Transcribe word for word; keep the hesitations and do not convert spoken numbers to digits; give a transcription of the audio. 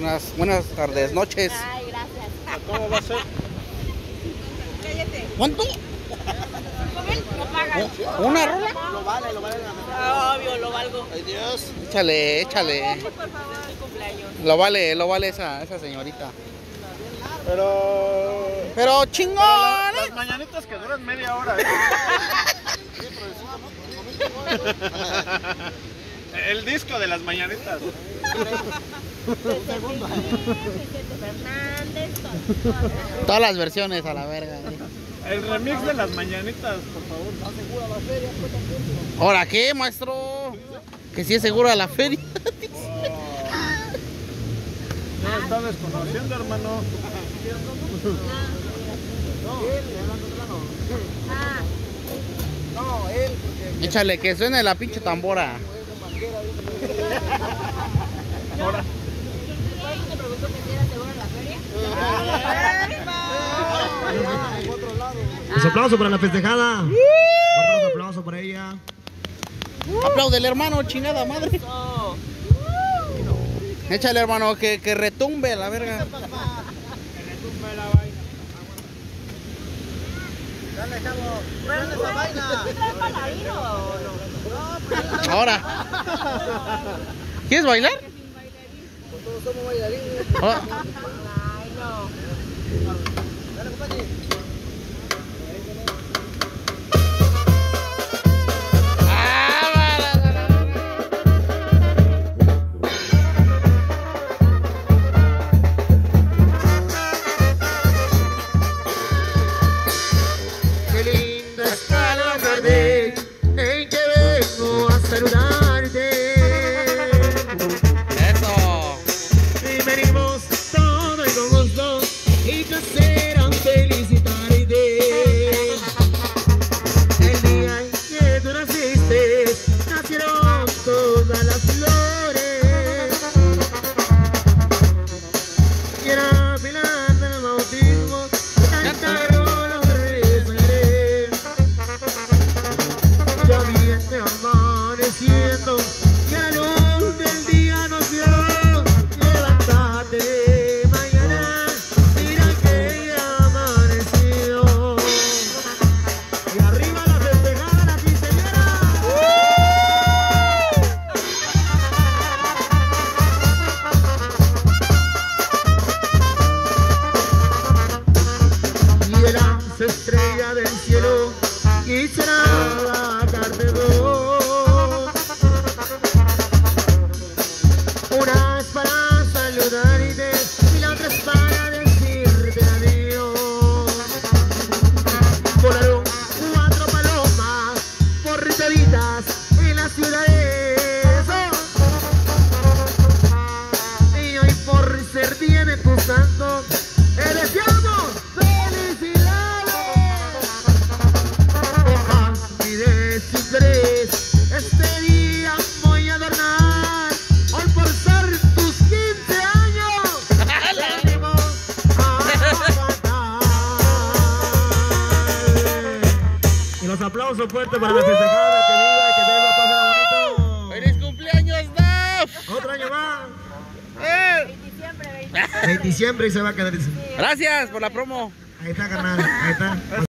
Buenas, buenas tardes, noches. Ay, gracias. ¿Cómo va a ser? Cállate. ¿Cuánto? ¿Lo pagas? ¿Una rola? Lo vale, lo vale. Obvio, lo valgo. Ay, Dios. Échale, échale. Por favor, el cumpleaños. Lo vale, lo vale esa, esa señorita. Pero... Pero chingón. Pero la- las mañanitas que duran media hora, ¿eh? El disco de las mañanitas. Fernández. Todas las versiones a la verga. El remix de las mañanitas, por favor. ¿Asegura la feria? ¿Ahora qué, maestro? Que sí es seguro a la feria. No, está desconociendo, hermano. Ah, No, él. Échale, que suene la pinche tambora. Ahora. ¿por qué te preguntó que si era seguro en la feria? Los aplausos para la festejada. Guarda los aplausos para ella. Apláudele, hermano, chingada madre. Échale, hermano, que, que retumbe la verga. Dale, chavo. Prende esa vaina. ¿Traes bailarín o no? Ahora. ¿Quieres bailar? Todos somos bailarines. Ah, Ay, no. Dale, compadre. Qué linda está la tarde en que vengo a saludarte. eso. Y venimos todo y con gusto y quisieran felicitarte. El día en que tú naciste nacieron todas las flores. Y era pilar del bautismo cantaron los reyes ayer. Ya viene amaneciendo y a la luz del día nos dio. Levántate mañana, mira que ya amaneció. Y arriba la festejada, la quinceañera. Y las estrellas del cielo quisiera la carne dos. Una es para saludarte y la otra es para decirte adiós. Volaron cuatro palomas por toditas en la ciudad de eso. Y hoy por ser día de tu santo, te deseamos felicidades. Happy veintitrés, este día voy a adornar. Hoy por ser tus quince años, venimos a cantar. Y los aplausos fuertes para la festejada, que viva, que viva, pásala bonito. ¡Feliz cumpleaños, Daf! Otro año más. ¡Eh! Diciembre, veinte. En diciembre y se va a quedar. Gracias por la promo. Ahí está, carnal. Ahí está.